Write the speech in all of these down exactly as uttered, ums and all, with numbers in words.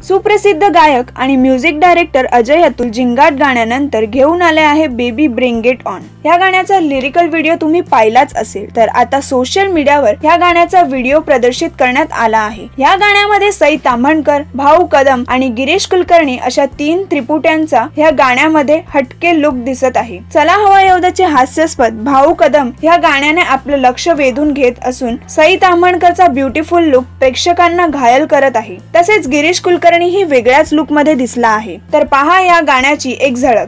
सुप्रसिद्ध गायक आणि म्युझिक डायरेक्टर अजय अतुल जिंगाट गाण्यानंतर घेऊन आले आहे बेबी ब्रिंग इट ऑन। या गाण्याचा लिरिकल व्हिडिओ तुम्ही पाहिलाच असेल, तर आता सोशल मीडियावर या गाण्याचा व्हिडिओ प्रदर्शित करण्यात आला आहे। या गाण्यामध्ये सई ताम्हणकर, भाऊ कदम आणि गिरीश कुलकर्णी अशा तीन त्रिपुट्यांचा या गाण्यामध्ये हटके लुक दिसत आहे। चला हवा येऊद्याचे हास्यास्पद भाऊ कदम या गाण्याने आपलं लक्ष वेधून घेत असून सई ताम्हणकरचा ब्युटिफुल लुक प्रेक्षकांना घायल करत आहे। तसेच गिरीश कुलकर्णी ही वेगळ्याच लुक मध्ये दिसला आहे। तर पहा या गाण्याची एक झलक।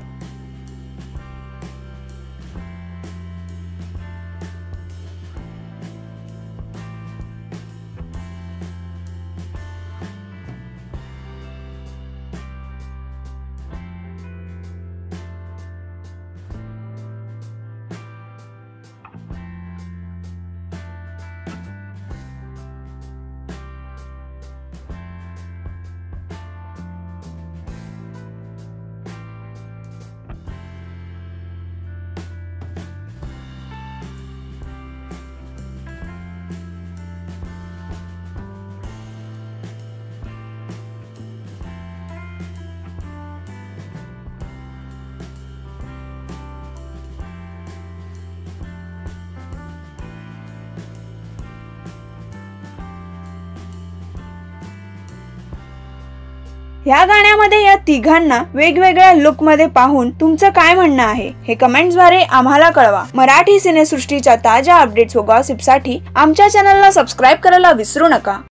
या गाण्यामध्ये या तिघांना वेगवेगळ्या लुक मध्ये पाहून तुमचं काय म्हणणं आहे हे कमेंट्सद्वारे आम्हाला कळवा। मराठी सिनेसृष्टीच्या ताज्या अपडेट्स व गॉसिपसाठी आमच्या चॅनलला सबस्क्राइब करायला विसरू नका।